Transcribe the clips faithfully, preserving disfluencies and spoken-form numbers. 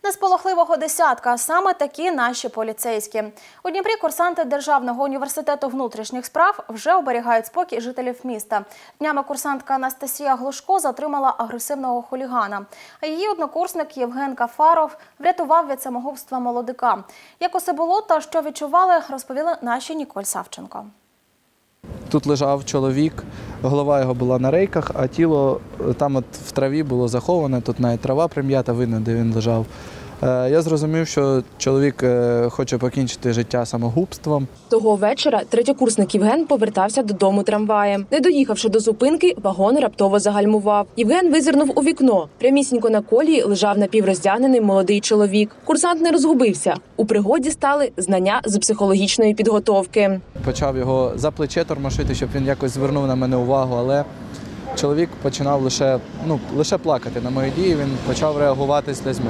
Не з полохливого десятка, саме такі наші поліцейські. У Дніпрі курсанти Державного університету внутрішніх справ вже оберігають спокій жителів міста. Днями курсантка Анастасія Глушко затримала агресивного хулігана. А її однокурсник Євген Кафаров врятував від самогубства молодика. Як усе було та що відчували, розповіли наші Ніколь Савченко. Тут лежав чоловік, голова його була на рейках, а тіло там от в траві було заховане, тут навіть трава прим'ята, видно, де він лежав. Я зрозумів, що чоловік хоче покінчити життя самогубством. Того вечора третьокурсник Євген повертався додому трамваєм. Не доїхавши до зупинки, вагон раптово загальмував. Євген визирнув у вікно. Прямісінько на колії лежав напівроздягнений молодий чоловік. Курсант не розгубився. У пригоді стали знання з психологічної підготовки. Почав його за плече тормошити, щоб він якось звернув на мене увагу, але чоловік починав лише, ну, лише плакати на мої дії, він почав реагувати слізьми.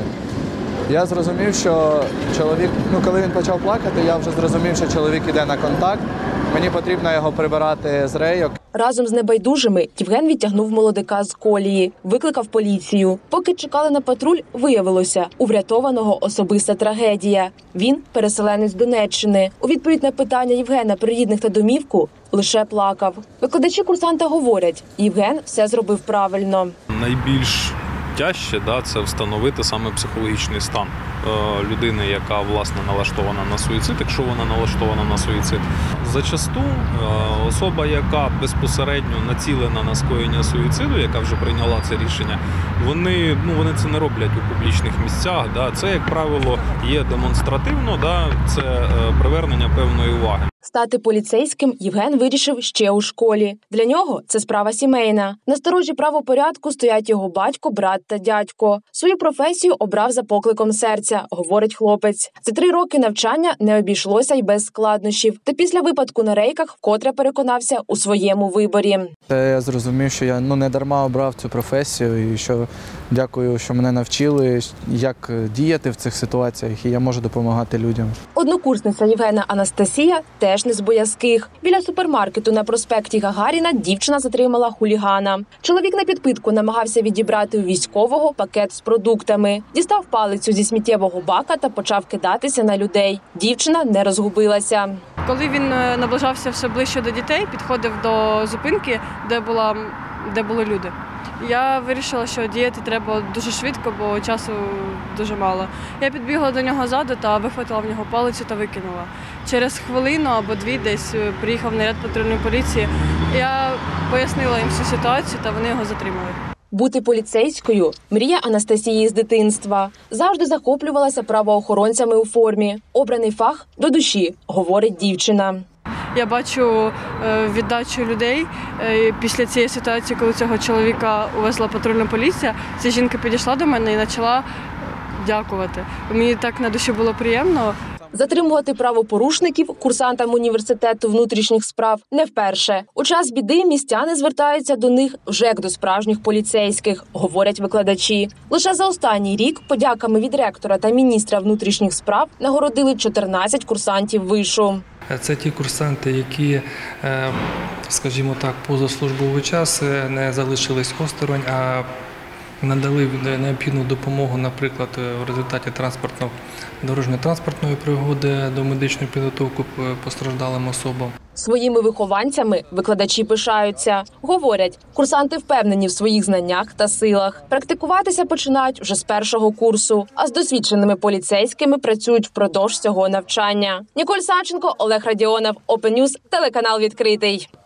Я зрозумів, що чоловік, ну коли він почав плакати, я вже зрозумів, що чоловік іде на контакт. Мені потрібно його прибирати з рейок. Разом з небайдужими Євген відтягнув молодика з колії, викликав поліцію. Поки чекали на патруль, виявилося, у врятованого особиста трагедія. Він переселенець з Донеччини. У відповідь на питання Євгена про рідних та домівку лише плакав. Викладачі курсанта говорять, Євген все зробив правильно. Найбільш тяжче, да, це встановити саме психологічний стан е, людини, яка, власне, налаштована на суїцид, якщо вона налаштована на суїцид. Зачасту е, особа, яка безпосередньо націлена на скоєння суїциду, яка вже прийняла це рішення, вони, ну, вони це не роблять у публічних місцях. Да. Це, як правило, є демонстративно, да, це е, привернення певної уваги. Стати поліцейським Євген вирішив ще у школі. Для нього це справа сімейна. На сторожі правопорядку стоять його батько, брат та дядько. Свою професію обрав за покликом серця, говорить хлопець. За три роки навчання не обійшлося й без складнощів. Та після випадку на рейках вкотре переконався у своєму виборі. Я зрозумів, що я ну, не дарма обрав цю професію і що дякую, що мене навчили, як діяти в цих ситуаціях, і я можу допомагати людям. Однокурсниця Євгена Анастасія теж не з боязких. Біля супермаркету на проспекті Гагаріна дівчина затримала хулігана. Чоловік на підпитку намагався відібрати у військового пакет з продуктами. Дістав палицю зі сміттєвого бака та почав кидатися на людей. Дівчина не розгубилася. Коли він наближався все ближче до дітей, підходив до зупинки, де була, де були люди. Я вирішила, що діяти треба дуже швидко, бо часу дуже мало. Я підбігла до нього ззаду та вихватила в нього палицю та викинула. Через хвилину або дві десь приїхав наряд патрульної поліції. Я пояснила їм всю ситуацію та вони його затримали. Бути поліцейською – мрія Анастасії з дитинства. Завжди захоплювалася правоохоронцями у формі. Обраний фах до душі, говорить дівчина. Я бачу віддачу людей після цієї ситуації, коли цього чоловіка увезла патрульна поліція. Ця жінка підійшла до мене і почала дякувати. Мені так на душі було приємно. Затримувати правопорушників курсантам університету внутрішніх справ не вперше. У час біди містяни звертаються до них вже як до справжніх поліцейських, говорять викладачі. Лише за останній рік подяками від ректора та міністра внутрішніх справ нагородили чотирнадцять курсантів вишу. Це ті курсанти, які, скажімо так, позаслужбовий час не залишились осторонь, а надали необхідну допомогу, наприклад, в результаті транспортно дорожньо-транспортної пригоди до медичної підготовки постраждалим особам. Своїми вихованцями викладачі пишаються. Говорять, курсанти впевнені в своїх знаннях та силах. Практикуватися починають вже з першого курсу, а з досвідченими поліцейськими працюють впродовж цього навчання. Ніколь Савченко, Олег Радіонов, Open News, телеканал «Відкритий».